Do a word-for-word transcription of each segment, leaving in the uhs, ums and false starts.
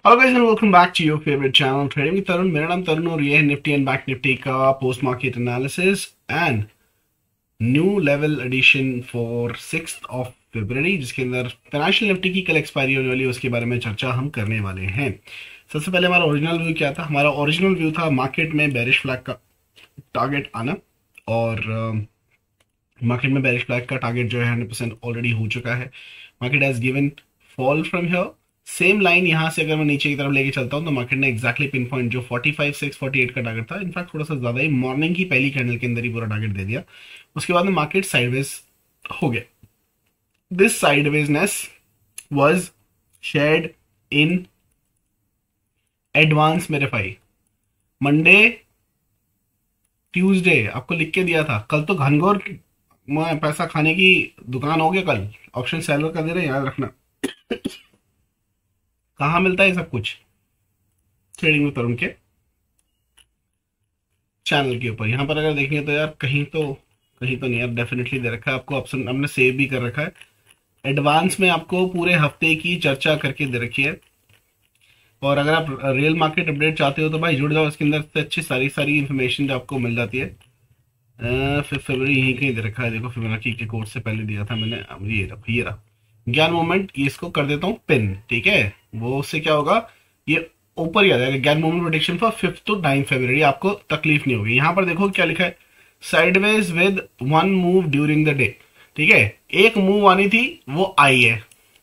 Hello guys and welcome back to your favourite channel trading with Tarun. मेरा नाम तरुण और ये है निफ्टी एंड बैंक निफ्टी का post market analysis and new level edition for sixth of February, जिसके अंदर financial Nifty की कल एक्सपायरी होने वाली है, उसके बारे में चर्चा हम करने वाले हैं। सबसे पहले हमारा ओरिजिनल व्यू क्या था? हमारा ओरिजिनल व्यू था मार्केट में बेरिश फ्लैग का टारगेट आना, और मार्केट में बेरिश फ्लैग का टारगेट जो है हंड्रेड परसेंट ऑलरेडी हो चुका है। Market has given fall from here. Same line यहां से अगर मैं नीचे की तरफ लेके चलता हूं तो मार्केट ने एक्जैक्टली पिन पॉइंट जो forty five six forty eight का टारगेट था, इनफैक्ट थोड़ा सा ज्यादा ही मॉर्निंग की पहली कैंडल के अंदर ही पूरा टारगेट दे दिया। उसके बाद में मार्केट साइडवेज हो गया। This sidewaysness was shared in advance मेरे भाई। मंडे ट्यूसडे आपको लिख के दिया था। कल तो घनघोर पैसा खाने की दुकान हो गया। कल ऑप्शन सेलर का दे रहे, याद रखना। कहाँ मिलता है सब कुछ? ट्रेडिंग विद तरुण के चैनल के ऊपर। यहाँ पर अगर देखेंगे तो यार कहीं तो कहीं तो नहीं यार, डेफिनेटली दे रखा है आपको ऑप्शन, हमने सेव भी कर रखा है। एडवांस में आपको पूरे हफ्ते की चर्चा करके दे रखी है। और अगर आप रियल मार्केट अपडेट चाहते हो तो भाई जुड़ जाओ, इसके अंदर से अच्छी सारी सारी इन्फॉर्मेशन जो आपको मिल जाती है। फिफ्थ फरवरी यहीं कहीं दे रखा है, देखो फिबोनाची के कोड से पहले दिया था मैंने। अब ये रहा ये रहा ज्ञान मोमेंट, ये इसको कर देता हूँ पिन, ठीक है। वो उससे क्या होगा, ये ऊपर ही आ जाएगा। ज्ञान moment prediction for fifth to ninth February, आपको तकलीफ नहीं होगी। यहां पर देखो क्या लिखा है, sideways with one move during the day, ठीक है। एक मूव आनी थी वो आई है,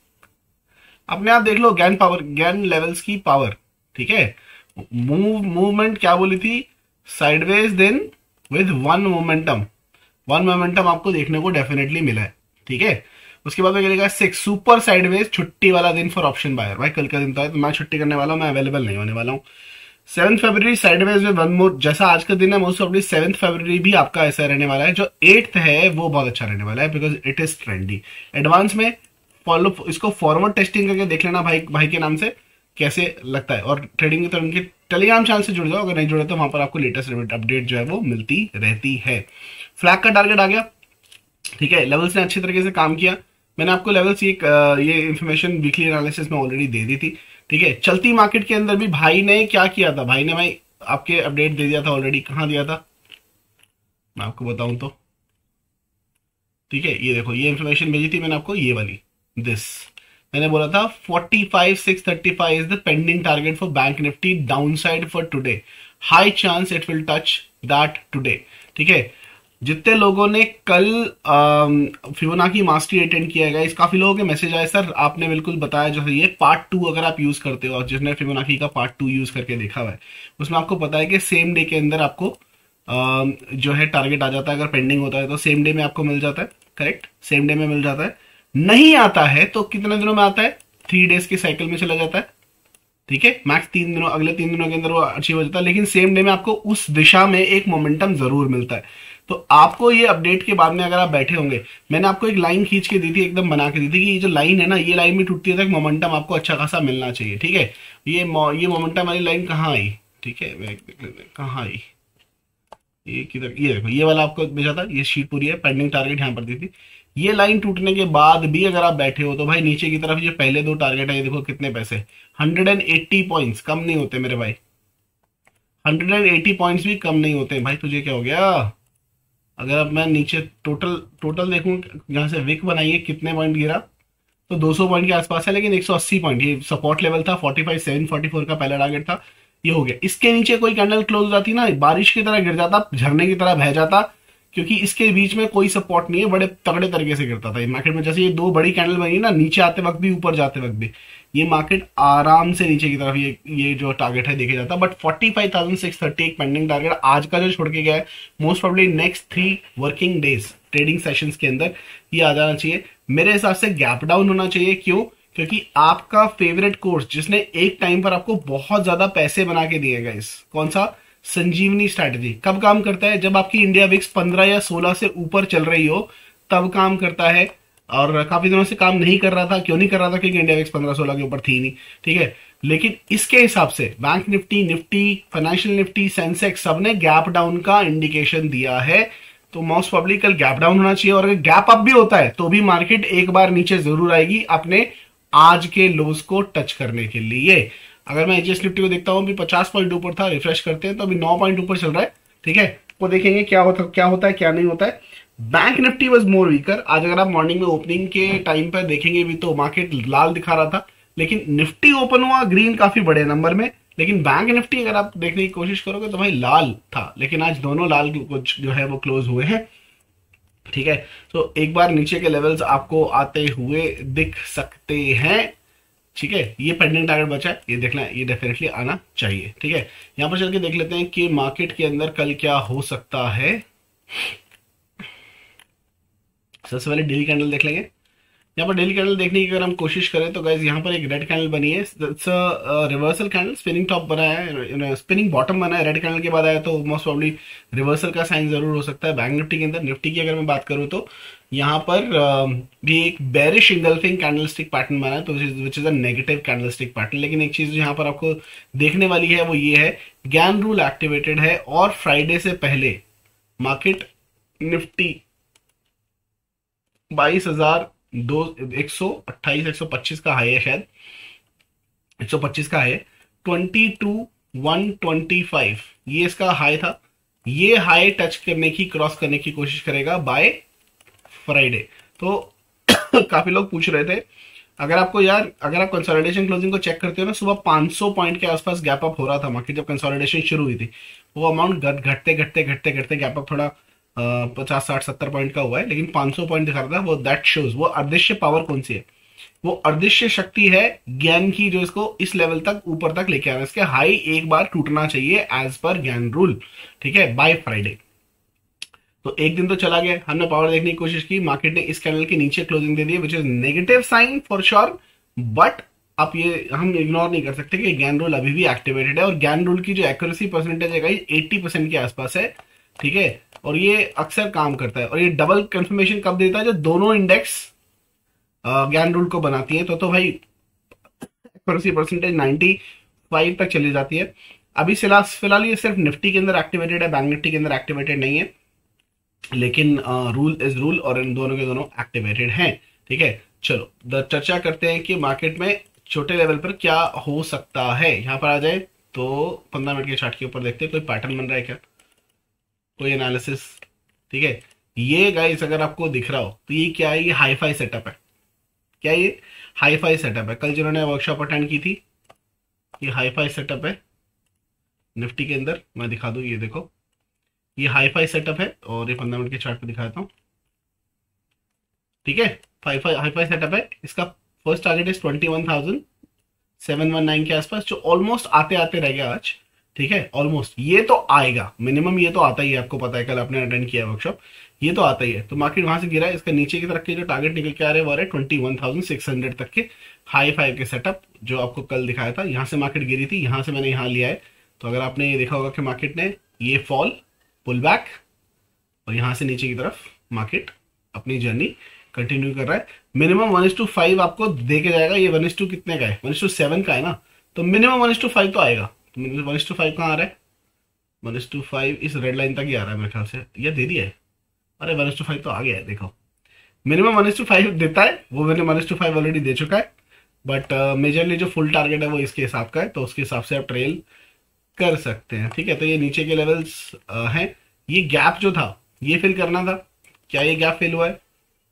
अपने आप देख लो। ज्ञान पावर, ज्ञान लेवल्स की पावर, ठीक है। मूव मूवमेंट क्या बोली थी, sideways then with one momentum. One momentum आपको देखने को डेफिनेटली मिला है, ठीक है। उसके बाद में क्या सिक्स सुपर साइडवेज, छुट्टी वाला दिन फॉर ऑप्शन बायर। भाई कल का दिन तो है तो मैं छुट्टी करने वाला हूं, मैं अवेलेबल नहीं होने वाला हूं। सेवंथ फरवरी साइडवेज में वन मोर, जैसा आज का दिन है मोस्ट ऑफली सेवंथ फरवरी भी आपका ऐसा रहने वाला है। जो एट्थ है वो बहुत अच्छा रहने वाला है because it is trendy. Advance में फॉलो, इसको फॉरवर्ड टेस्टिंग करके देख लेना भाई भाई के नाम से कैसे लगता है। और ट्रेडिंग के उनके टेलीग्राम चैनल से जुड़ जाओ, अगर नहीं जुड़े तो वहां पर आपको लेटेस्ट अपडेट जो है वो मिलती रहती है। फ्लैग का टारगेट आ गया, ठीक है। लेवल्स ने अच्छी तरीके से काम किया। मैंने आपको लेवल्स ये ये इन्फॉर्मेशन वीकली एनालिसिस में ऑलरेडी दे दी थी, ठीक है। चलती मार्केट के अंदर भी भाई ने क्या किया था, भाई ने भाई आपके अपडेट दे दिया था ऑलरेडी। कहां दिया था मैं आपको बताऊं तो, ठीक है। ये देखो, ये इन्फॉर्मेशन भेजी थी मैंने आपको, ये वाली दिस मैंने बोला था forty five six thirty five is the pending target for bank Nifty, downside for today, high chance it will touch that today, ठीक है। जितने लोगों ने कल फिबोनाची मास्टरी अटेंड किया है, इस काफी लोगों के मैसेज आए, सर आपने बिल्कुल बताया जो है ये पार्ट टू अगर आप यूज करते हो, और जिसने फिबोनाची का पार्ट टू यूज करके देखा हुआ है उसमें आपको पता है कि सेम डे के अंदर आपको आ, जो है टारगेट आ जाता है। अगर पेंडिंग होता है तो सेम डे में आपको मिल जाता है, करेक्ट, सेम डे में मिल जाता है। नहीं आता है तो कितने दिनों में आता है, थ्री डेज के साइकिल में चला जाता है, ठीक है। मैक्स तीन दिनों, अगले तीन दिनों के अंदर वो अचीव हो जाता है। लेकिन सेम डे में आपको उस दिशा में एक मोमेंटम जरूर मिलता है। तो आपको ये अपडेट के बाद में अगर आप बैठे होंगे, मैंने आपको एक लाइन खींच के दी थी, एकदम बना के दी थी कि ये जो लाइन है ना, ये लाइन भी टूटती है तो मोमेंटम आपको अच्छा खासा मिलना चाहिए, ठीक है। ये ये मोमेंटम वाली लाइन कहाँ आई, ठीक है, कहाँ आई, ये किधर, ये देखो, ये वाला आपको भेजा था, ये शीट पूरी है, पेंडिंग टारगेट यहाँ पर दी थी। ये लाइन टूटने के बाद भी अगर आप बैठे हो तो भाई नीचे की तरफ ये पहले दो टारगेट है, ये देखो कितने पैसे, हंड्रेड एंड एट्टी पॉइंट्स, कम नहीं होते मेरे भाई। हंड्रेड एंड एट्टी पॉइंट्स भी कम नहीं होते भाई। तुझे क्या हो गया? अगर अब मैं नीचे टोटल टोटल देखूं, यहां से विक बनाइए कितने पॉइंट गिरा, तो दो सौ पॉइंट के आसपास है। लेकिन एक सौ अस्सी पॉइंट, ये सपोर्ट लेवल था, forty five seven forty four का पहला टारगेट था, ये हो गया। इसके नीचे कोई कैंडल क्लोज हो जाती ना, बारिश की तरह गिर जाता, झरने की तरह बह जाता, क्योंकि इसके बीच में कोई सपोर्ट नहीं है, बड़े तगड़े तरीके से गिरता था मार्केट में। जैसे ये दो बड़ी कैंडल बनी ना, नीचे आते वक्त भी ऊपर जाते वक्त भी, ये मार्केट आराम से नीचे की तरफ ये ये जो टारगेट है देखे जाता। But forty five thousand six thirty एक पेंडिंग टारगेट आज का जो छोड़ के गया है, most probably next three working days trading sessions के अंदर ये आ जाना चाहिए। मेरे हिसाब से गैप डाउन होना चाहिए। क्यों? क्योंकि आपका फेवरेट कोर्स जिसने एक टाइम पर आपको बहुत ज्यादा पैसे बना के दिए गाइस, कौन सा, संजीवनी स्ट्रैटेजी, कब काम करता है? जब आपकी इंडिया विक्स पंद्रह या सोलह से ऊपर चल रही हो तब काम करता है। और काफी दिनों से काम नहीं कर रहा था। क्यों नहीं कर रहा था? क्योंकि इंडिया विक्स पंद्रह सोलह के ऊपर थी नहीं, ठीक है। लेकिन इसके हिसाब से bank Nifty, Nifty, financial Nifty, Sensex सबने गैप डाउन का इंडिकेशन दिया है। तो मोस्ट प्रोबेबली कल गैप डाउन होना चाहिए। और अगर गैप अप भी होता है तो भी मार्केट एक बार नीचे जरूर आएगी अपने आज के लोज को टच करने के लिए। अगर मैं एचएस निफ्टी को देखता हूँ अभी पचास पॉइंट ऊपर था, रिफ्रेश करते हैं तो अभी नौ पॉइंट ऊपर चल रहा है। ठीक है, वो देखेंगे क्या होता क्या होता है क्या नहीं होता है। Bank Nifty was more weaker. आज अगर आप मॉर्निंग में ओपनिंग के टाइम पर देखेंगे भी तो मार्केट लाल दिखा रहा था, लेकिन निफ्टी ओपन हुआ ग्रीन काफी बड़े नंबर में। लेकिन बैंक निफ्टी अगर आप देखने की कोशिश करोगे तो भाई लाल था, लेकिन आज दोनों लाल कुछ जो है वो क्लोज हुए हैं। ठीक है, तो एक बार नीचे के लेवल्स आपको आते हुए दिख सकते हैं। ठीक है, ये पेंडिंग टारगेट बचा है, ये देखना है, ये डेफिनेटली आना चाहिए। ठीक है, यहां पर चल के देख लेते हैं कि मार्केट के अंदर कल क्या हो सकता है। सबसे पहले डेली कैंडल देख लेंगे। यहाँ पर डेली कैंडल देखने की अगर हम कोशिश करें तो गाइज यहाँ पर एक रेड कैंडल बनी है, रिवर्सल कैंडल, स्पिनिंग टॉप बना है, स्पिनिंग बॉटम बना है, रेड कैंडल के बाद आया तो मोस्ट प्रॉब्ली रिवर्सल का साइन जरूर हो सकता है। बैंक निफ्टी के अंदर, निफ्टी की अगर मैं बात करूं तो यहाँ पर भी एक बेरिश इंगल्फिंग कैंडलस्टिक पैटर्न बना है, तो which is a negative candlestick pattern. लेकिन एक चीज यहाँ पर आपको देखने वाली है वो ये है, गैन रूल एक्टिवेटेड है और फ्राइडे से पहले मार्केट निफ्टी बाईस हजार दो एक सौ अट्ठाईस एक सौ पच्चीस का हाई है, शायद एक सौ पच्चीस का है, twenty two one twenty five ये इसका हाई था। ये हाई टच करने की, क्रॉस करने की कोशिश करेगा बाय फ्राइडे। तो काफी लोग पूछ रहे थे, अगर आपको यार अगर आप कंसोलिडेशन क्लोजिंग को चेक करते हो ना, सुबह पाँच सौ पॉइंट के आसपास गैप अप हो रहा था मार्केट जब कंसोलिडेशन शुरू हुई थी। वो अमाउंट घटते घटते घटते घटते गैप अप थोड़ा पचास साठ सत्तर पॉइंट का हुआ है, लेकिन पाँच सौ पॉइंट दिखा रहा था। वो दैट शोज वो अदृश्य पावर कौन सी है, वो अदृश्य शक्ति है ज्ञान की, जो इसको इस लेवल तक ऊपर तक लेके आ रहा है। इसके हाई एक बार टूटना चाहिए एज पर ज्ञान रूल। ठीक है, बाय फ्राइडे। तो एक दिन तो चला गया, हमने पावर देखने की कोशिश की, मार्केट ने इस कैंडल के नीचे क्लोजिंग दे दी, which is negative sign for sure. But आप ये हम इग्नोर नहीं कर सकते कि ज्ञान रूल अभी भी एक्टिवेटेड है, और ज्ञान रूल की जो एक्यूरेसी परसेंटेज है एट्टी परसेंट के आसपास है। ठीक है, और ये अक्सर काम करता है, और ये डबल कंफर्मेशन कब देता है, जो दोनों इंडेक्स ज्ञान रूल को बनाती है। तो तो भाई एक्यूरेसी परसेंटेज नाइन्टी फाइव तक चली जाती है। अभी फिलहाल ये सिर्फ निफ्टी के अंदर एक्टिवेटेड है, बैंक निफ्टी के अंदर एक्टिवेटेड नहीं है, लेकिन रूल इज रूल और इन दोनों के दोनों एक्टिवेटेड हैं। ठीक है, चलो चर्चा करते हैं कि मार्केट में छोटे लेवल पर क्या हो सकता है। यहां पर आ जाए तो पंद्रह मिनट के चार्ट के ऊपर देखते हैं कोई पैटर्न बन रहा है क्या, कोई एनालिसिस। ठीक है, ये गाइस अगर आपको दिख रहा हो तो ये क्या है, ये हाईफाई सेटअप है। क्या ये हाईफाई सेटअप है? कल जिन्होंने वर्कशॉप अटेंड की थी, ये हाईफाई सेटअप है निफ्टी के अंदर। मैं दिखा दूं, ये देखो, ये हाईफाई सेटअप है, और ये पंद्रह मिनट के चार्ट पे दिखाता हूं। ठीक है, हाईफाई सेटअप है। इसका first target is twenty one thousand seven one nine के आसपास, जो ऑलमोस्ट आते आते रह गया आज। ठीक है, ऑलमोस्ट ये तो आएगा, मिनिमम ये तो आता ही है, आपको पता है, कल आपने अटेंड किया वर्कशॉप, ये तो आता ही है। तो मार्केट वहां से गिरा है, इसका नीचे की तरफ के जो टारगेट निकल के आ रहे हैं वो रहे twenty one thousand six hundred तक के हाई फाइव के सेटअप, जो आपको कल दिखाया था। यहां से मार्केट गिरी थी, यहां से मैंने यहां लिया है। तो अगर आपने ये देखा होगा कि मार्केट ने ये फॉल, पुल बैक, और यहां से नीचे की तरफ मार्केट अपनी जर्नी कंटिन्यू कर रहा है। Minimum one is to five आपको दे के जाएगा। ये वन इज टू कितने का है, वन इज टू सेवन का है ना, तो minimum one is to five तो आएगा। वन इज टू फाइव कहाँ आ रहा है, वन इज टू फाइव इस रेड लाइन तक ही आ रहा है मेरे ख्याल से, यह दे दिया है। अरे वन इज टू फाइव तो आ गया है, देखो minimum one is to five देता है, वो मैंने one is to five already दे चुका है। बट मेजरली जो फुल टारगेट है वो इसके हिसाब का है, तो उसके हिसाब से आप ट्रेल कर सकते हैं। ठीक है, तो ये नीचे के लेवल्स हैं। ये गैप जो था ये फिल करना था, क्या ये गैप फिल हुआ है?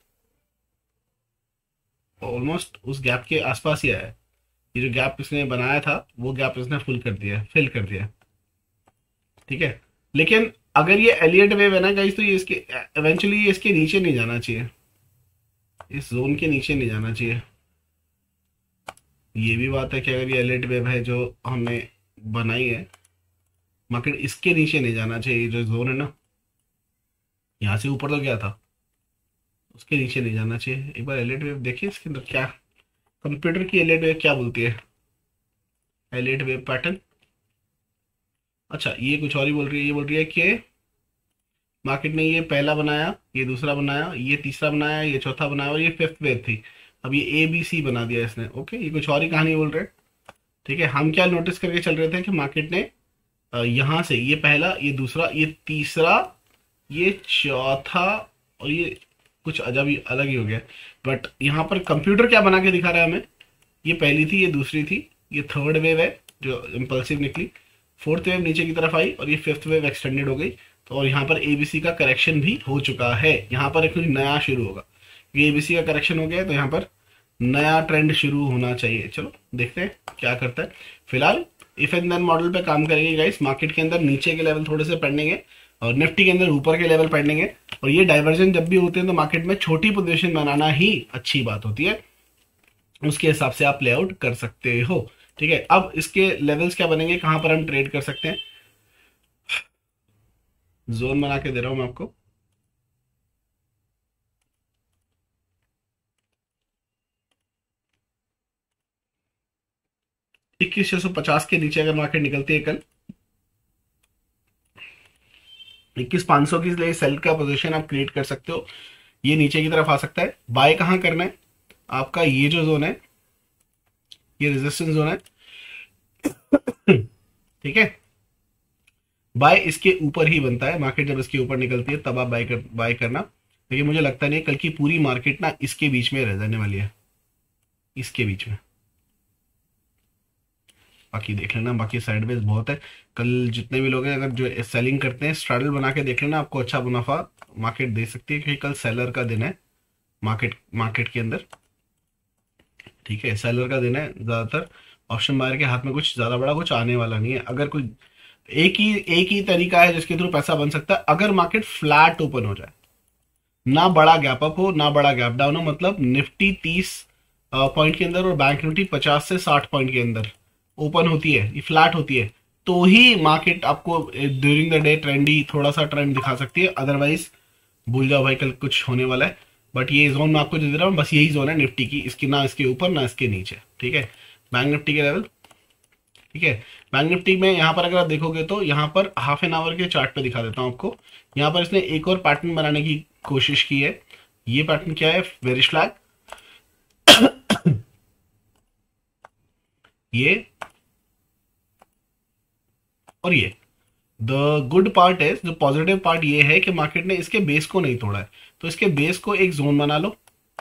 ऑलमोस्ट उस गैप के आसपास ही आया है। ये जो गैप इसने बनाया था वो गैप इसने फुल कर दिया, फिल कर दिया। ठीक है, लेकिन अगर ये एलियट वेव है ना गाइस, तो ये इसके इवेंचुअली इसके नीचे नहीं जाना चाहिए, इस जोन के नीचे नहीं जाना चाहिए। ये भी बात है कि अगर ये एलियट वेव है जो हमने बनाई है, मार्केट इसके नीचे नहीं जाना चाहिए। जो जोन है ना, यहां से ऊपर तो क्या था, उसके नीचे नहीं जाना चाहिए। एक बार एलियट वेव देखिए, इसके अंदर क्या कंप्यूटर की एलियट वेव क्या बोलती है, एलियट वेव पैटर्न। अच्छा, ये कुछ और ही बोल रही है, ये बोल रही है कि मार्केट ने ये पहला बनाया, ये दूसरा बनाया, ये तीसरा बनाया, ये चौथा बनाया, और ये फिफ्थ वेव थी। अब ये ए बी सी बना दिया इसने। ओके, ये कुछ और ही कहानी बोल रहे हैं। ठीक है, हम क्या नोटिस करके चल रहे थे कि मार्केट ने यहां से ये पहला, ये दूसरा, ये तीसरा, ये चौथा, और ये कुछ अजब ही अलग ही हो गया। बट यहाँ पर कंप्यूटर क्या बना के दिखा रहा है हमें, ये पहली थी, ये दूसरी थी, ये थर्ड वेव है, जो इम्पल्सिव निकली, फोर्थ वेव नीचे की तरफ आई और ये फिफ्थ वेव एक्सटेंडेड हो गई। तो और यहाँ पर एबीसी का करेक्शन भी हो चुका है, यहाँ पर एक नया शुरू होगा, ये एबीसी का करेक्शन हो गया है तो यहाँ पर नया ट्रेंड शुरू होना चाहिए। चलो देखते हैं क्या करता है। फिलहाल इफ एंड देन मॉडल पे काम करेंगे गाइस। मार्केट के अंदर नीचे के लेवल थोड़े से पेंडिंग है और निफ्टी के अंदर ऊपर के लेवल पेंडिंग है, और ये डाइवर्जन जब भी होते हैं तो मार्केट में छोटी पोजीशन बनाना ही अच्छी बात होती है, उसके हिसाब से आप प्ले आउट कर सकते हो। ठीक है, अब इसके लेवल्स क्या बनेंगे, कहां पर हम ट्रेड कर सकते हैं। जोन बना के दे रहा हूं मैं आपको। इक्कीस छह सौ पचास के नीचे अगर मार्केट निकलती है कल, इक्कीस पांच सौ की लिए सेल का पोजीशन आप क्रिएट कर सकते हो। ये नीचे की तरफ आ सकता है। बाय कहां करना है आपका, ये जो जोन है ये रेजिस्टेंस जोन है। ठीक है, बाय इसके ऊपर ही बनता है, मार्केट जब इसके ऊपर निकलती है तब आप बाय कर बाय करना। लेकिन मुझे लगता नहीं कल की पूरी मार्केट ना इसके बीच में रह जाने वाली है, इसके बीच में। बाकी देख लेना, बाकी साइडवेज बहुत है। कल जितने भी लोग हैं अगर जो सेलिंग करते हैं स्ट्रैडल बना के देख लेना, आपको अच्छा मुनाफा मार्केट दे सकती है, क्योंकि कल सेलर का दिन है मार्केट मार्केट के अंदर। ठीक है, सेलर का दिन है, ज्यादातर ऑप्शन बायर के हाथ में कुछ ज्यादा बड़ा कुछ आने वाला नहीं है। अगर कोई एक ही एक ही तरीका है जिसके थ्रू पैसा बन सकता है, अगर मार्केट फ्लैट ओपन हो जाए, ना बड़ा गैप अप हो ना बड़ा गैप डाउन हो, मतलब निफ्टी तीस पॉइंट के अंदर और बैंक निफ्टी पचास से साठ पॉइंट के अंदर ओपन होती है, ये फ्लैट होती है, तो ही मार्केट आपको ड्यूरिंग द डे ट्रेंडी थोड़ा सा ट्रेंड दिखा सकती है। अदरवाइज भूल जाओ भाई कल कुछ होने वाला है। बट ये जोन मैं आपको दे दे रहा हूँ, बस यही जोन है निफ्टी की, इसकी ना इसके ऊपर ना इसके नीचे। ठीक है, बैंक निफ्टी के लेवल। ठीक है, बैंक निफ्टी में यहाँ पर अगर आप देखोगे तो यहाँ पर हाफ एन आवर के चार्ट पे दिखा देता हूँ आपको। यहाँ पर इसने एक और पैटर्न बनाने की कोशिश की है। ये पैटर्न क्या है, बेरिश फ्लैग, ये और ये। द गुड पार्ट है, जो पॉजिटिव पार्ट ये है कि मार्केट ने इसके बेस को नहीं तोड़ा है, तो इसके बेस को एक जोन बना लो,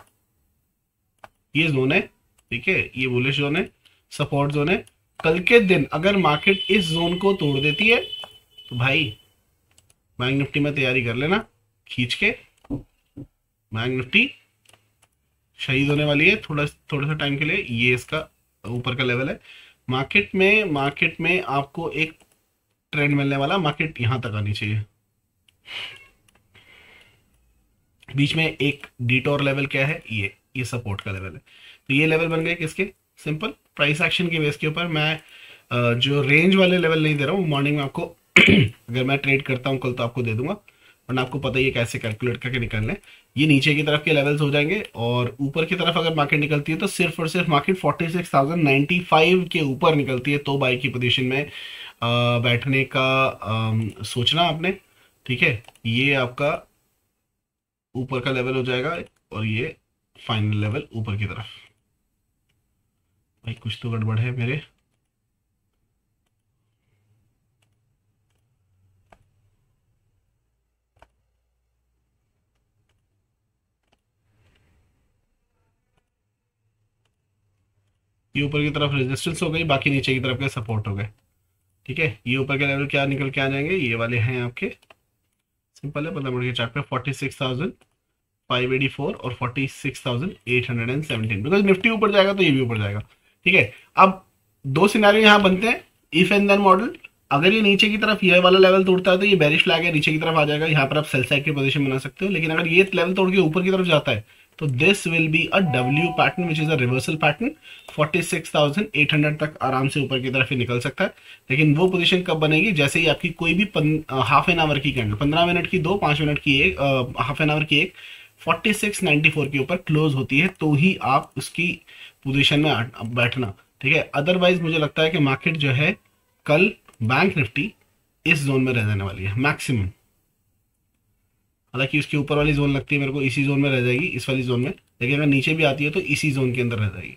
ये जोन है। ठीक है, ये बुलिश जोन है, सपोर्ट जोन है। कल के दिन अगर मार्केट इस जोन को तोड़ देती है तो भाई बैंक निफ्टी में तैयारी कर लेना खींच के, बैंक निफ्टी शहीद होने वाली है थोड़ा थोड़ा सा टाइम के लिए। ये इसका ऊपर का लेवल है। मार्केट में मार्केट में आपको एक ट्रेंड मिलने वाला, मार्केट यहां तक आनी चाहिए। बीच में एक डिटोर लेवल क्या है, ये ये सपोर्ट का लेवल है। तो ये लेवल बन गए किसके, सिंपल प्राइस एक्शन के बेस के ऊपर। मैं जो रेंज वाले लेवल नहीं दे रहा हूँ, मॉर्निंग में आपको अगर मैं ट्रेड करता हूँ कल तो आपको दे दूंगा, वरना आपको पता ही है कैसे कैलकुलेट करके निकलने। ये नीचे की तरफ के लेवल्स हो जाएंगे, और ऊपर की तरफ अगर मार्केट निकलती है तो सिर्फ और सिर्फ market forty six thousand ninety five के ऊपर निकलती है तो बाई की पोजीशन में आ, बैठने का आ, सोचना आपने। ठीक है, ये आपका ऊपर का लेवल हो जाएगा और ये फाइनल लेवल ऊपर की तरफ। भाई कुछ तो गड़बड़ है मेरे, ये ऊपर की तरफ रेजिस्टेंस हो गई, बाकी नीचे की तरफ के सपोर्ट हो गए। ठीक है, ये ऊपर के लेवल क्या निकल के आ जाएंगे, ये वाले हैं आपके, सिंपल है, पंद्रह मिनट के चार्ट पे forty six thousand five eighty four और forty six thousand eight hundred and seventeen. Because Nifty ऊपर जाएगा तो ये भी ऊपर जाएगा। ठीक है, अब दो सिनारियो यहाँ बनते हैं, इफ एंड देन मॉडल। अगर ये नीचे की तरफ ये वाला लेवल तोड़ता है तो ये बेरिश फ्लैग है, नीचे की तरफ आ जाएगा, यहाँ पर आप सेल साइड की पोजीशन बना सकते हो। लेकिन अगर ये लेवल तोड़ के ऊपर की तरफ जाता है तो this will be a W pattern which is a reversal pattern. Forty six thousand eight hundred तक आराम से ऊपर की तरफ ही निकल सकता है। लेकिन वो पोजीशन कब बनेगी, जैसे ही आपकी कोई भी हाफ एन आवर की कैंडल, पंद्रह मिनट की दो, पांच मिनट की एक, हाफ एन आवर की एक, फोर्टी सिक्स नाइन्टी फोर के ऊपर क्लोज होती है तो ही आप उसकी पोजीशन में बैठना। ठीक है, अदरवाइज मुझे लगता है कि मार्केट जो है कल बैंक निफ्टी इस जोन में रह जाने वाली है मैक्सिमम। हालांकि उसके ऊपर वाली जोन लगती है मेरे को इसी जोन में रह जाएगी, इस वाली जोन में, लेकिन अगर नीचे भी आती है तो इसी जोन के अंदर रह जाएगी।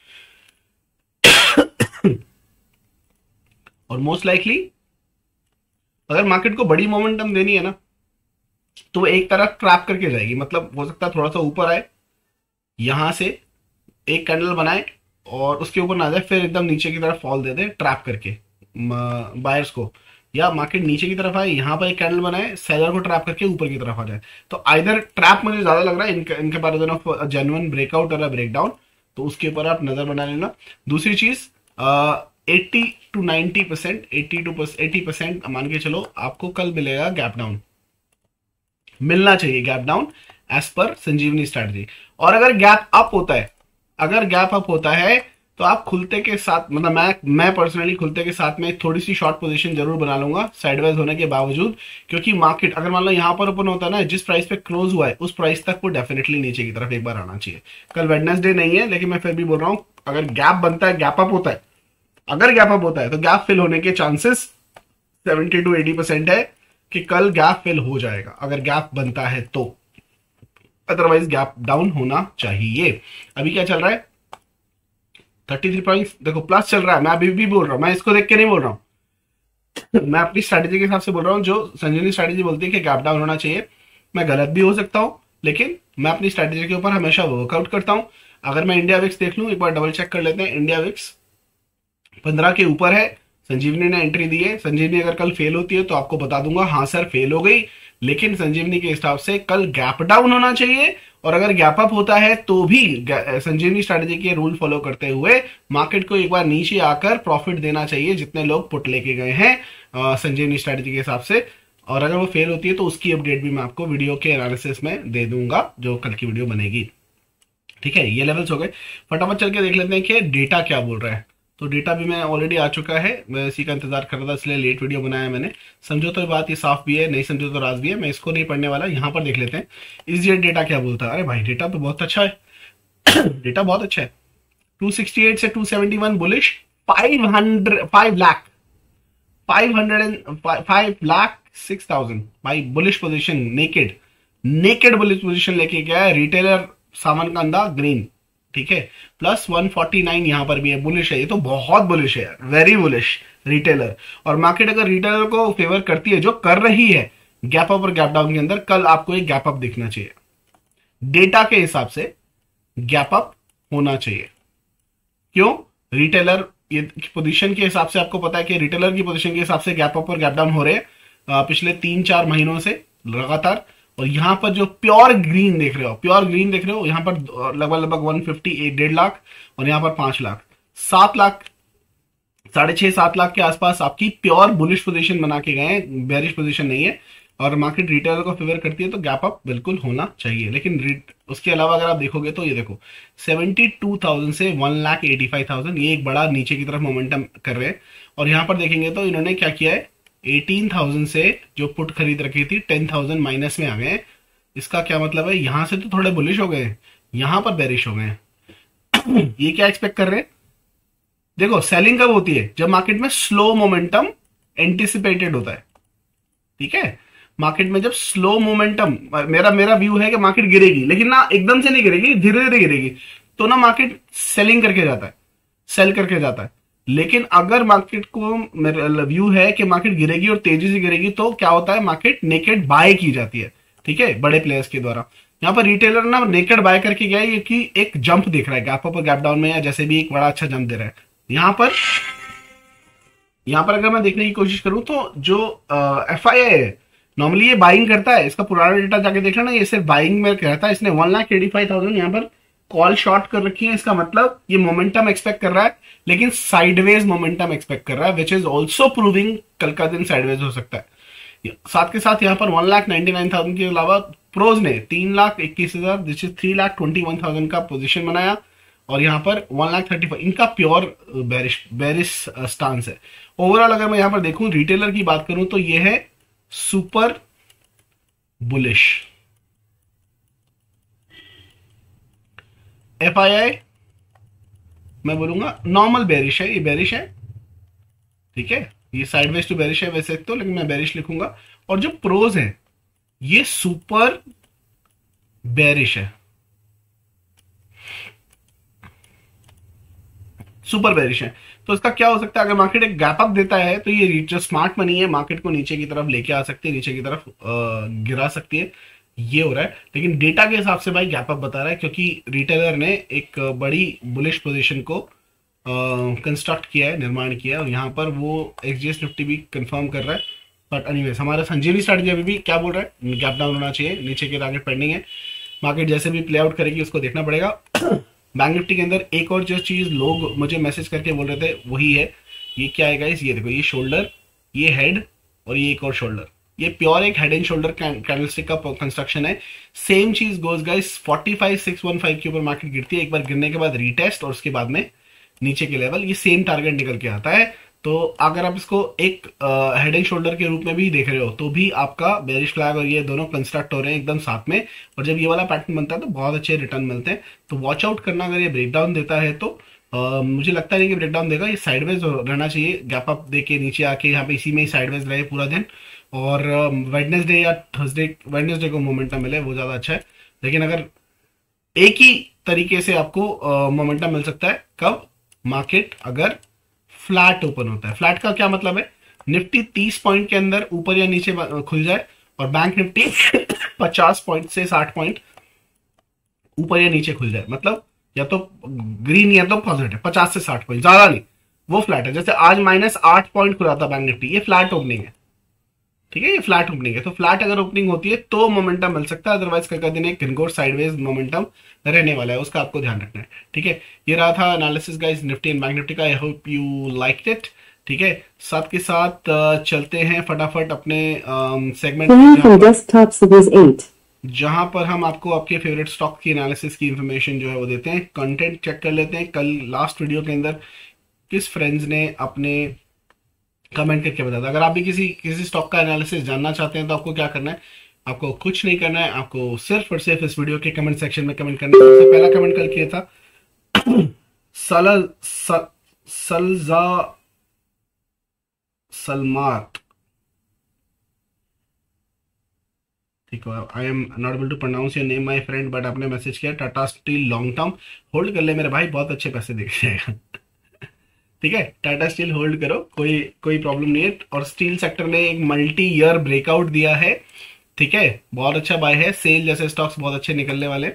और मोस्ट लाइकली अगर मार्केट को बड़ी मोमेंटम देनी है ना तो एक तरफ ट्रैप करके जाएगी। मतलब हो सकता है थोड़ा सा ऊपर आए, यहां से एक कैंडल बनाए, और उसके ऊपर ना जाए, फिर एकदम नीचे की तरफ फॉल दे दे ट्रैप करके बायर्स को, या मार्केट नीचे की तरफ आए, यहाँ पर एक कैंडल बनाए, सेलर को ट्रैप करके ऊपर की तरफ आ जाए। तो आइदर ट्रैप मुझे ज्यादा लग रहा है इनके इनके बारे में, जेन्युइन ब्रेकआउट और ब्रेकडाउन, तो उसके ऊपर आप नजर बना लेना। दूसरी चीज, eighty to ninety percent eighty to eighty percent मान के चलो आपको कल मिलेगा गैप डाउन, मिलना चाहिए गैप डाउन एज पर संजीवनी स्ट्रैटेजी। और अगर गैप अप होता है, अगर गैप अप होता है तो आप खुलते के साथ, मतलब मैं मैं पर्सनली खुलते के साथ में थोड़ी सी शॉर्ट पोजीशन जरूर बना लूंगा साइडवेज होने के बावजूद, क्योंकि मार्केट अगर मान लो यहां पर ओपन होता है ना, जिस प्राइस पे क्लोज हुआ है उस प्राइस तक वो डेफिनेटली नीचे की तरफ एक बार आना चाहिए। कल वेडनेसडे नहीं है, लेकिन मैं फिर भी बोल रहा हूं, अगर गैप बनता है, गैप अप होता है, अगर गैप अप होता है तो गैप फिल होने के chances seventy to eighty percent है कि कल गैप फिल हो जाएगा, अगर गैप बनता है तो। अदरवाइज गैप डाउन होना चाहिए। अभी क्या चल रहा है, थर्टी थ्री पॉइंट्स देखो प्लस चल रहा है। मैं अभी भी बोल रहा हूं, मैं इसको देख के नहीं बोल रहा हूं, मैं अपनी स्ट्रैटेजी के हिसाब से बोल रहा हूं। जो संजीवनी स्ट्रैटेजी बोलती है कि गैप डाउन होना चाहिए, मैं गलत भी हो सकता हूं, लेकिन मैं अपनी स्ट्रैटेजी के ऊपर हमेशा वर्कआउट करता हूं। अगर मैं इंडिया विक्स देख लूं, एक बार डबल चेक कर लेते हैं, इंडिया विक्स पंद्रह के ऊपर है, संजीवनी ने एंट्री दी है। संजीवनी अगर कल फेल होती है तो आपको बता दूंगा हाँ सर फेल हो गई, लेकिन संजीवनी के हिसाब से कल गैप डाउन होना चाहिए, और अगर गैप अप होता है तो भी संजीवनी स्ट्रैटेजी के रूल फॉलो करते हुए मार्केट को एक बार नीचे आकर प्रॉफिट देना चाहिए, जितने लोग पुट लेके गए हैं संजीवनी स्ट्रैटेजी के हिसाब से। और अगर वो फेल होती है तो उसकी अपडेट भी मैं आपको वीडियो के एनालिसिस में दे दूंगा, जो कल की वीडियो बनेगी। ठीक है, ये लेवल्स हो गए। फटाफट चल के देख लेते हैं कि डेटा क्या बोल रहा है। तो डेटा भी मैं ऑलरेडी आ चुका है, मैं इसी का इंतजार कर रहा था, इसलिए लेट वीडियो बनाया मैंने। समझो तो बात ये साफ भी है, नहीं समझो तो राज भी है, मैं इसको नहीं पढ़ने वाला। यहाँ पर देख लेते हैं इस डेटा क्या बोलता है। अरे भाई डेटा तो बहुत अच्छा है डेटा बहुत अच्छा है। टू सिक्सटी एट से two seventy one bullish, five hundred five lakh five hundred and five lakh six thousand भाई bullish position, naked naked bullish position लेके गया है रिटेलर सामान का अंदा ग्रीन। ठीक है, प्लस वन फोर्टी नाइन यहां पर भी है, बुलिश है, ये तो बहुत बुलिश है, वेरी बुलिश रिटेलर। और मार्केट अगर रिटेलर को फेवर करती है, जो कर रही है गैप अप और गैप डाउन के अंदर, कल आपको एक गैप अप दिखना चाहिए। डेटा के हिसाब से गैप अप होना चाहिए। क्यों? रिटेलर ये पोजीशन के हिसाब से आपको पता है कि रिटेलर की पोजीशन के हिसाब से गैप अप और गैप डाउन हो रहे हैं पिछले तीन चार महीनों से लगातार। और यहां पर जो प्योर ग्रीन देख रहे हो, प्योर ग्रीन देख रहे हो, यहां पर लगभग लगभग वन फिफ्टी डेढ़ लाख, और यहां पर पांच लाख सात लाख साढ़े छह सात लाख के आसपास आपकी प्योर बुलिश पोजीशन बना के गए हैं, बेरिश पोजीशन नहीं है। और मार्केट रिटेलर को फेवर करती है तो गैप अप बिल्कुल होना चाहिए। लेकिन उसके अलावा अगर आप देखोगे तो ये देखो सेवेंटी टू थाउजेंड से one lakh eighty five thousand, ये एक बड़ा नीचे की तरफ मोमेंटम कर रहे हैं। और यहां पर देखेंगे तो इन्होंने क्या किया है, एटीन थाउजेंड से जो पुट खरीद रखी थी टेन थाउजेंड माइनस में आ गए। इसका क्या मतलब है, यहां से तो थोड़े बुलिश हो गए, यहां पर बेरिश हो गए। ये क्या एक्सपेक्ट कर रहे हैं? देखो सेलिंग कब होती है, जब मार्केट में स्लो मोमेंटम एंटिसिपेटेड होता है। ठीक है, मार्केट में जब स्लो मोमेंटम, मेरा मेरा व्यू है कि मार्केट गिरेगी, लेकिन ना एकदम से नहीं गिरेगी, धीरे धीरे गिरेगी, तो ना मार्केट सेलिंग करके जाता है, सेल करके जाता है। लेकिन अगर मार्केट को मेरा व्यू है कि मार्केट गिरेगी और तेजी से गिरेगी, तो क्या होता है, मार्केट नेकेड बाय की जाती है। ठीक है, बड़े प्लेयर्स के द्वारा। यहां पर रिटेलर ना नेकेड बाय करके गया है कि एक जंप दिख रहा है गैप अप और गैप डाउन में, या जैसे भी एक बड़ा अच्छा जंप दे रहा है। यहां पर यहां पर अगर मैं देखने की कोशिश करूं तो जो एफ आई आई है, नॉर्मली ये बाइंग करता है। इसका पुराना डेटा जाके देख लेना, ये सिर्फ बाइंग में रहता है। इसने one lakh eighty five thousand यहाँ पर कॉल शॉर्ट कर रखी है। इसका मतलब ये मोमेंटम एक्सपेक्ट कर रहा है, लेकिन साइडवेज मोमेंटम एक्सपेक्ट कर रहा है, विच इज ऑल्सो प्रूविंग कल का दिन साइडवेज हो सकता है। साथ के साथ यहाँ पर one lakh ninety nine thousand के अलावा प्रोज ने तीन लाख इक्कीस हजार this is three lakh twenty one thousand का पोजिशन बनाया। और यहाँ पर वन लाख थर्टी फाइव इनका प्योर बेरिश बेरिश स्टांस है। ओवरऑल अगर मैं यहाँ पर देखूं, रिटेलर की बात करूं तो ये है super bullish. F I I मैं बोलूंगा नॉर्मल बेरिश है, ये बेरिश है। ठीक है, ये साइडवेज टू बेरिश है वैसे तो, लेकिन मैं बेरिश लिखूंगा। और जो प्रोज है ये सुपर बेरिश है, सुपर बेरिश है। तो इसका क्या हो सकता है, अगर मार्केट एक गैप अप देता है तो ये जो स्मार्ट मनी है मार्केट को नीचे की तरफ लेके आ सकती है, नीचे की तरफ गिरा सकती है। ये हो रहा है। लेकिन डेटा के हिसाब से भाई गैप अप बता रहा है, क्योंकि रिटेलर ने एक बड़ी बुलिश पोजीशन को कंस्ट्रक्ट किया है, निर्माण किया है, और यहाँ पर वो एक्सजीएस निफ्टी भी कंफर्म कर रहा है। बट एनीवेज हमारा संजीवनी स्ट्रैटेजी अभी भी क्या बोल रहा है, गैप डाउन होना चाहिए, नीचे के टारगेट पेंडिंग है, मार्केट जैसे भी प्ले आउट करेगी उसको देखना पड़ेगा। बैंक निफ्टी के अंदर एक और जो चीज लोग मुझे मैसेज करके बोल रहे थे वही है, ये क्या है गाइस, ये देखो, ये शोल्डर, ये हेड, और ये एक और शोल्डर, ये प्योर एक हेड एंड शोल्डर कैंडलस्टिक का कंस्ट्रक्शन है। सेम चीज goes guys forty five six one five के ऊपर मार्केट गिरती है, एक बार गिरने के बाद रीटेस्ट और उसके बाद में नीचे के लेवल, ये सेम टारगेट निकल के आता है। तो अगर आप इसको एक हेड एंड शोल्डर के रूप में भी देख रहे हो तो भी आपका बेरिश फ्लैग और ये दोनों कंस्ट्रक्ट हो रहे हैं एकदम साथ में, और जब ये वाला पैटर्न बनता है तो बहुत अच्छे रिटर्न मिलते हैं। तो वॉच आउट करना, अगर ये ब्रेकडाउन देता है तो Uh, मुझे लगता नहीं कि ब्रेकडाउन देगा, ये साइडवेज रहना चाहिए, गैप अप देके नीचे आके यहाँ पे इसी में ही साइडवेज रहे पूरा दिन, और वेडनेसडे uh, या थर्सडे, वेडनेसडे को मोमेंटम मिले वो ज्यादा अच्छा है। लेकिन अगर एक ही तरीके से आपको मोमेंटम uh, मिल सकता है कब, मार्केट अगर फ्लैट ओपन होता है। फ्लैट का क्या मतलब है, निफ्टी तीस पॉइंट के अंदर ऊपर या नीचे खुल जाए और बैंक निफ्टी पचास पॉइंट से साठ पॉइंट ऊपर या नीचे खुल जाए, मतलब या तो ग्रीन या तो पॉजिटिव, पचास से साठ पॉइंट, ज्यादा नहीं, वो फ्लैट है। जैसे आज माइनस आठ पॉइंट खुला था बैंक निफ्टी, ये फ्लैट ओपनिंग है, ठीक है, ये फ्लैट ओपनिंग है। तो फ्लैट अगर ओपनिंग होती है तो मोमेंटम मिल सकता है, अदरवाइज कल का दिन एक घनघोर साइडवेज मोमेंटम रहने वाला है, उसका आपको ध्यान रखना है, ठीक है। ये रहा था analysis guys Nifty and bank Nifty का, I hope you liked it, ठीक है। साथ के साथ चलते हैं फटाफट अपने सेगमेंट जहां पर हम आपको आपके फेवरेट स्टॉक की एनालिसिस की इंफॉर्मेशन जो है वो देते हैं। कंटेंट चेक कर लेते हैं, कल लास्ट वीडियो के अंदर किस फ्रेंड्स ने अपने कमेंट करके बताया था। अगर आप भी किसी किसी स्टॉक का एनालिसिस जानना चाहते हैं तो आपको क्या करना है, आपको कुछ नहीं करना है, आपको सिर्फ और सिर्फ इस वीडियो के कमेंट सेक्शन में कमेंट करना है। सबसे पहला कमेंट कल किया था सल, सल, सलजा सलमात, ठीक है, I am not able to pronounce your name my friend, but आपने मैसेज किया Tata steel long term hold कर ले मेरे भाई, बहुत अच्छे पैसे दिख जाएगा। ठीक है, टाटा स्टील होल्ड करो, कोई कोई प्रॉब्लम नहीं है। और स्टील सेक्टर ने एक मल्टी ईयर ब्रेकआउट दिया है, ठीक है, बहुत अच्छा बाय है, सेल जैसे स्टॉक्स बहुत अच्छे निकलने वाले।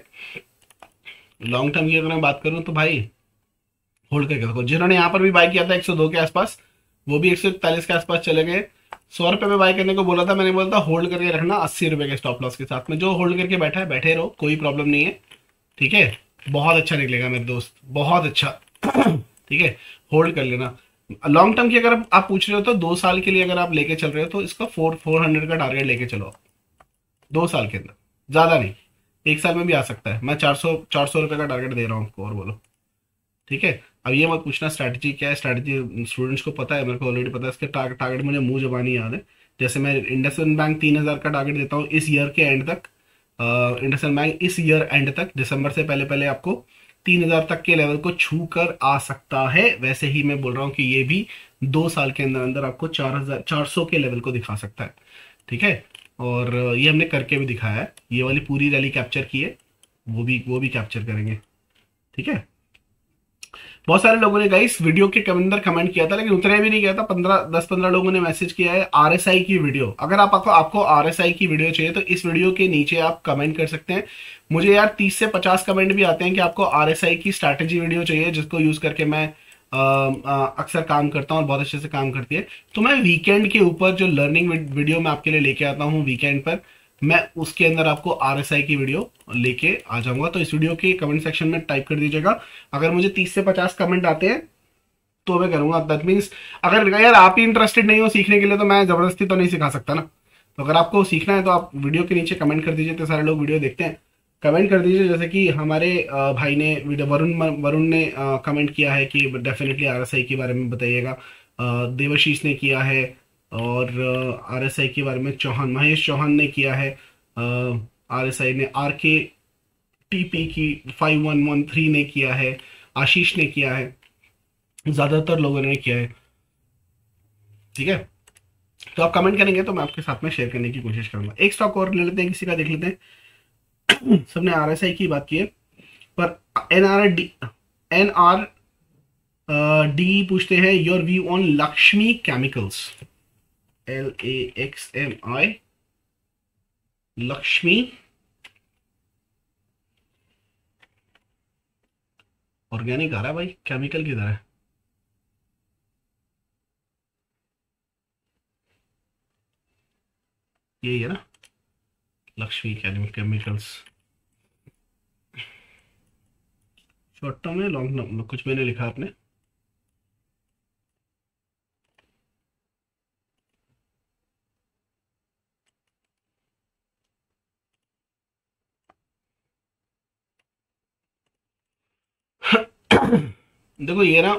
लॉन्ग टर्म की अगर मैं बात करूं तो भाई होल्ड करके रखो। जिन्होंने यहाँ पर भी बाय किया था एक सौ दो के आसपास, वो भी एक सौ इकतालीस के आसपास चले गए। सौ रुपए में बाय करने को बोला था, मैंने बोला था होल्ड करके रखना अस्सी रुपए के स्टॉप लॉस के साथ में। जो होल्ड करके बैठा है बैठे रहो, कोई प्रॉब्लम नहीं है, ठीक है, बहुत अच्छा निकलेगा मेरे दोस्त, बहुत अच्छा। ठीक है, होल्ड कर लेना। लॉन्ग टर्म की अगर आप पूछ रहे हो तो दो साल के लिए अगर आप लेके चल रहे हो तो इसका फोर फोर हंड्रेड का टारगेट लेके चलो, दो साल के अंदर, ज्यादा नहीं, एक साल में भी आ सकता है। मैं चार सौ चार सौ रुपए का टारगेट दे रहा हूँ आपको, और बोलो, ठीक है। अब ये मत पूछना स्ट्रैटेजी क्या है, स्ट्रैटेजी स्टूडेंट्स को पता है, मेरे को ऑलरेडी पता है, इसके टारगेट मुझे मुंह जबानी याद है। जैसे मैं इंडसइंड बैंक तीन हजार का टारगेट देता हूँ इस ईयर के एंड तक, इंडसइंड बैंक इस ईयर एंड तक, दिसंबर से पहले पहले आपको तीन हजार तक के लेवल को छू कर आ सकता है। वैसे ही मैं बोल रहा हूँ कि ये भी दो साल के अंदर अंदर आपको चार हजार चार सौ के लेवल को दिखा सकता है, ठीक है। और ये हमने करके भी दिखाया है, ये वाली पूरी रैली कैप्चर की है, वो भी वो भी कैप्चर करेंगे, ठीक है। बहुत सारे लोगों ने गाइस वीडियो के अंदर कमेंट किया था, लेकिन उतने भी नहीं किया था, पंद्रह दस पंद्रह लोगों ने मैसेज किया है आरएसआई की वीडियो। अगर आप आपको आपको आरएसआई की वीडियो चाहिए तो इस वीडियो के नीचे आप कमेंट कर सकते हैं। मुझे यार तीस से पचास कमेंट भी आते हैं कि आपको आरएसआई की स्ट्रैटेजी वीडियो चाहिए, जिसको यूज करके मैं अक्सर काम करता हूँ और बहुत अच्छे से काम करती है। तो मैं वीकेंड के ऊपर जो लर्निंग वीडियो मैं आपके लिए लेके आता हूँ वीकेंड पर, मैं उसके अंदर आपको आरएसआई की वीडियो लेके आ जाऊंगा। तो इस वीडियो के कमेंट सेक्शन में टाइप कर दीजिएगा। अगर मुझे तीस से पचास कमेंट आते हैं तो मैं करूंगा। दैट मीन्स अगर यार आप ही इंटरेस्टेड नहीं हो सीखने के लिए तो मैं जबरदस्ती तो नहीं सिखा सकता ना। तो अगर आपको सीखना है तो आप वीडियो के नीचे कमेंट कर दीजिए, तो सारे लोग वीडियो देखते हैं, कमेंट कर दीजिए। जैसे कि हमारे भाई ने वीडियो वरुण वरुण ने कमेंट किया है कि डेफिनेटली आरएसआई के बारे में बताइएगा। देवाशीष ने किया है, और आरएसआई के बारे में चौहान महेश चौहान ने किया है। आरएसआई ने आर के टीपी की फाइव वन वन थ्री ने किया है, आशीष ने किया है, ज्यादातर लोगों ने किया है, ठीक है। तो आप कमेंट करेंगे तो मैं आपके साथ में शेयर करने की कोशिश करूंगा। एक स्टॉक और ले लेते हैं, किसी का देख लेते हैं। सबने आरएसआई की बात की है, पर एनआर डी एनआर डी पूछते हैं your view on Laxmi chemicals, L A X M I, Laxmi organic आ रहा है भाई, केमिकल किधर है? यही है ना, लक्ष्मी केमिकल्स। शॉर्ट टर्म है, लॉन्ग टर्म, कुछ मैंने लिखा आपने? देखो ये ना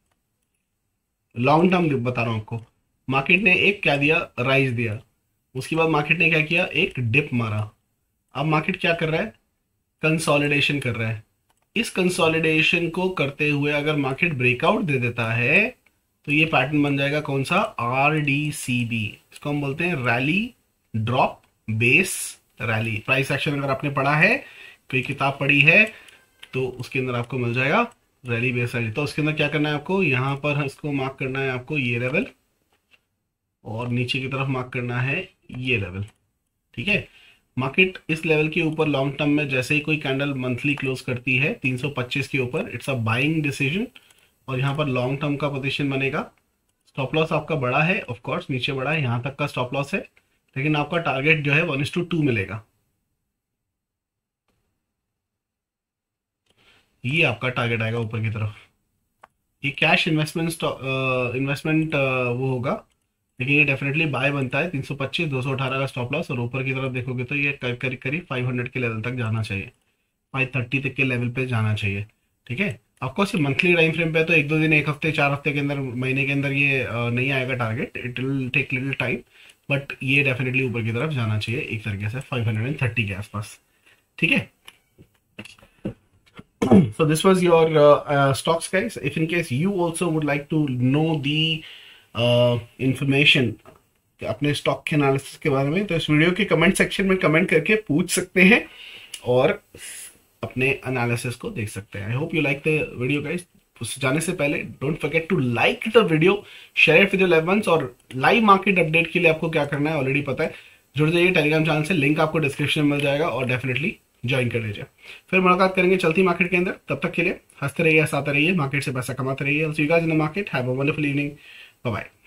लॉन्ग टर्म बता रहा हूँ आपको। मार्केट ने एक क्या दिया, राइज दिया, उसके बाद मार्केट ने क्या किया, एक डिप मारा। अब मार्केट क्या कर रहा है, कंसोलिडेशन कर रहा है। इस कंसोलिडेशन को करते हुए अगर मार्केट ब्रेकआउट दे देता है तो ये पैटर्न बन जाएगा कौन सा, आर डी सी बी। इसको हम बोलते हैं rally drop base rally. Price action अगर आपने पढ़ा है, कोई किताब पढ़ी है, तो उसके अंदर आपको मिल जाएगा रैली बेस रैली। तो उसके अंदर क्या करना है आपको, यहाँ पर इसको मार्क करना है आपको ये लेवल, और नीचे की तरफ मार्क करना है ये लेवल। ठीक है, मार्केट इस लेवल के ऊपर लॉन्ग टर्म में जैसे ही कोई कैंडल मंथली क्लोज करती है तीन सौ पच्चीस के ऊपर, इट्स अ बाइंग डिसीजन, और यहाँ पर लॉन्ग टर्म का पोजीशन बनेगा। स्टॉप लॉस आपका बड़ा है, ऑफ कोर्स नीचे बड़ा है, यहाँ तक का स्टॉप लॉस है, लेकिन आपका टारगेट जो है वन इज टू टू मिलेगा। ये आपका टारगेट आएगा ऊपर की तरफ। ये कैश इन्वेस्टमेंट इन्वेस्टमेंट वो होगा, लेकिन ये डेफिनेटली बाय बनता है। तीन सौ पच्चीस, दो सौ अठारह का स्टॉप लॉस, और ऊपर की तरफ देखोगे तो ये करीब करीब करीब फाइव हंड्रेड के लेवल तक जाना चाहिए, फाइव थर्टी तक के लेवल पे जाना चाहिए। ठीक है, ऑफकोर्स ये मंथली टाइम फ्रेम पे है, तो एक दो दिन, एक हफ्ते, चार हफ्ते के अंदर, महीने के अंदर ये अ, नहीं आएगा target, it will take little time, but ये डेफिनेटली ऊपर की तरफ जाना चाहिए एक तरीके से फाइव हंड्रेड थर्टी के आसपास। ठीक है, so this was your uh, uh, stocks guys. If in case you also would like to know the uh, information अपने स्टॉक के एनालिसिस के बारे में, तो इस वीडियो के कमेंट सेक्शन में कमेंट करके पूछ सकते हैं और अपने एनालिसिस को देख सकते हैं। I hope you like the video guys. जाने से पहले don't forget to like the video, share it with your loved ones, और लाइव मार्केट अपडेट के लिए आपको क्या करना है ऑलरेडी पता है, जुड़ जाइए टेलीग्राम चैनल से, लिंक आपको डिस्क्रिप्शन में मिल जाएगा, और डेफिनेटली ज्वाइन कर लीजिए। फिर मुलाकात करेंगे चलती मार्केट के अंदर, तब तक के लिए हंसते रहिए, हंसाते रहिए, मार्केट से पैसा कमाते रहिए। See you guys in the market, have a wonderful evening, bye bye.